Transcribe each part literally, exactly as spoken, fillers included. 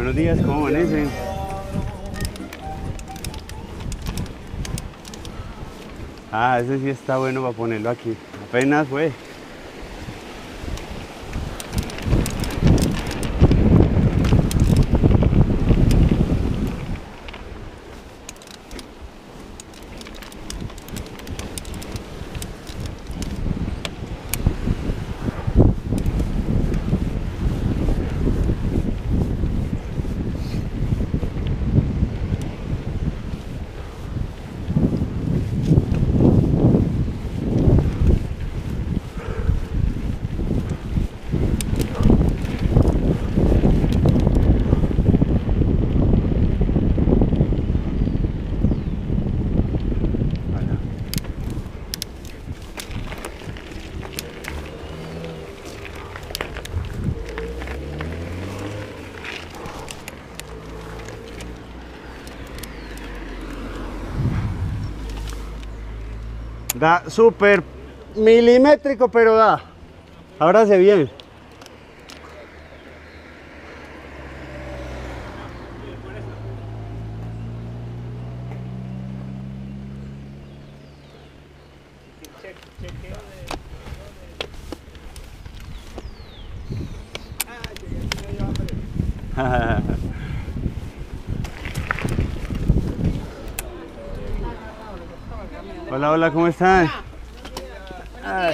Buenos días, ¿cómo amanecen? Ah, ese sí está bueno para ponerlo aquí. Apenas fue. Da súper milimétrico, pero da. Ábrase bien. Hola, hola, ¿cómo están? Ay.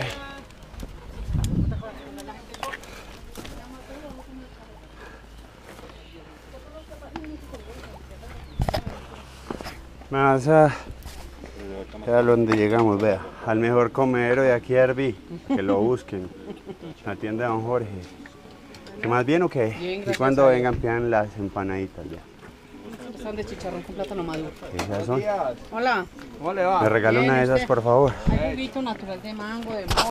Me vas a... Vea donde llegamos, vea. Al mejor comedero de aquí a Herví. Que lo busquen. La tienda de don Jorge. ¿Qué más bien o qué? Bien, y cuando vengan pidan las empanaditas ya. Están de chicharrón con plátano maduro. Esas son. Hola. ¿Cómo le va? Me regala Bien, una de esas, ¿usted? por favor. Hay juguito natural de mango, de